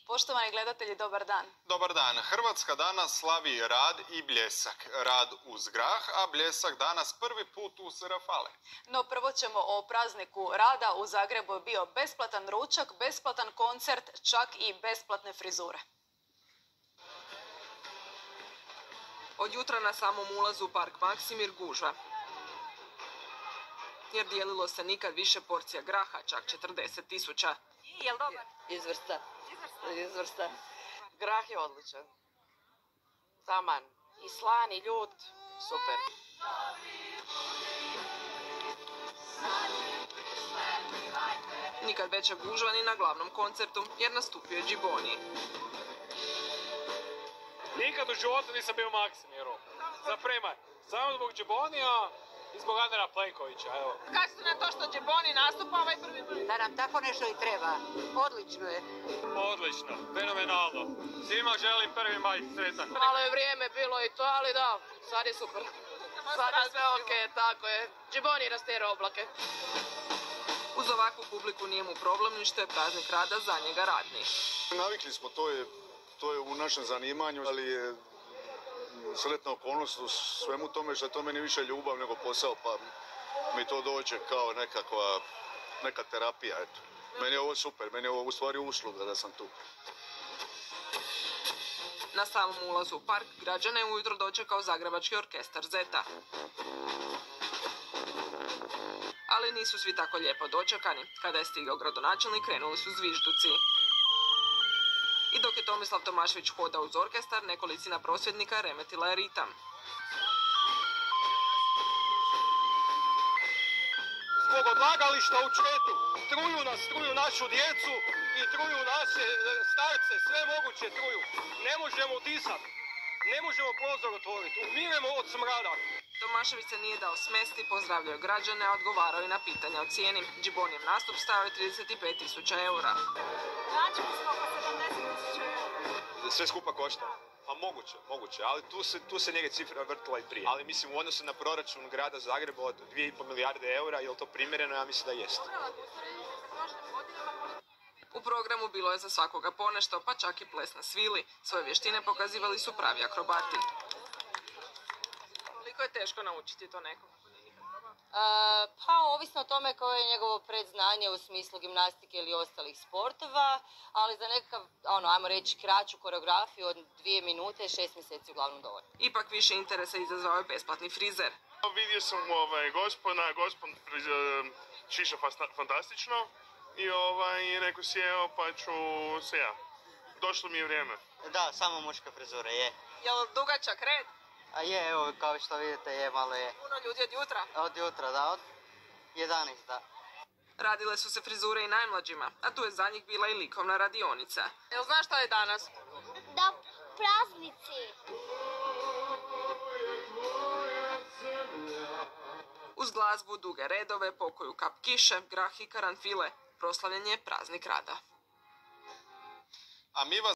Poštovani gledatelji, dobar dan. Dobar dan. Hrvatska danas slavi rad i bljesak. Rad uz grah, a bljesak danas prvi put uz rafale. No prvo ćemo o prazniku rada. U Zagrebu je bio besplatan ručak, besplatan koncert, čak i besplatne frizure. Od jutra na samom ulazu u park Maksimir gužva. Jer dijelilo se nikad više porcija graha, čak 40.000. Jel dobar? Izvrstan. Grah je odličan. Taman. I slan i ljut. Super. Nikad veća gužva ni na glavnom koncertu, jer nastupio je Džiboni. Nikad u životu nisam bio u Maksimiru. Zapremaj. Samo zbog Džibonija i zbog Andreja Plenkovića, evo. Kažete na to što Džiboni nastupa ovaj prvi put? Da nam tako nešto i treba. Odlično je. Odlično, fenomenalno. Svima želim 1. maj sretan. Malo je vrijeme bilo i to, ali da, sad je super. Sad je sve ok, tako je. Džiboni rastjera oblake. Uz ovakvu publiku nije mu problem ni što je praznik rada za njega radni. Navikli smo, to je u našem zanimanju, ali je sretna okolnost u svemu tome što je to meni više ljubav nego posao, pa mi to dođe kao neka terapija. Eto. Meni je ovo super, meni je ovo u stvari usluga da sam tu. Na samom ulazu u park građane je ujutro dočekao Zagrebački orkestar Zeta. Ali nisu svi tako lijepo dočekani. Kada je stigao gradonačelnik, krenuli su zvižduci. I dok je Tomislav Tomašević hodao uz orkestar, nekolicina prosvjednika remetila je ritam. Zbog odlagališta u Čretu truju našu djecu i truju naše starce, sve moguće truju. Ne možemo disati, ne možemo prozor otvoriti, umiremo od smrada. Tomašević se nije dao smesti, pozdravljao je građane, a odgovarao i na pitanja o cijeni. Džibonijev nastup stao je 35.000 eura. Plaćali smo oko 70.000 eura. Sve skupa košta. Pa moguće, ali tu se njega cifra vrtila i prije. Ali mislim u odnosu na proračun grada Zagreba od 2,5 milijarde eura, je li to primjereno? Ja mislim da jest. U programu bilo je za svakoga ponešto, pa čak i ples na svili. Svoje vještine pokazivali su pravi akrobati. Koliko je teško naučiti to nekog? Pa, ovisno o tome koje je njegovo predznanje u smislu gimnastike ili ostalih sportova, ali za nekakav, ajmo reći, kraću koreografiju od 2 minute, 6 mjeseci uglavnom dovoljno. Ipak više interesa izazvao je besplatni frizer. Vidio sam gospon šiša fantastično i rekao si evo pa ću se ja. Došlo mi je vrijeme. Da, samo muška frizura je. Jel dugačak red? A je, evo, kao što vidite, je, malo je. Puno ljudi od jutra? Od jutra, da, od 11, da. Radile su se frizure i najmlađima, a tu je za njih bila i likovna radionica. Jel znaš šta je danas? Da, praznici. Uz glazbu, duge redove, pokoju kap kiše, grah i karanfile, proslavljen je praznik rada. A mi vas